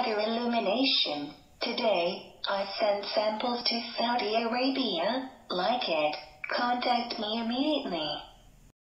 better illumination. Today, I send samples to Saudi Arabia. Like it? Contact me immediately.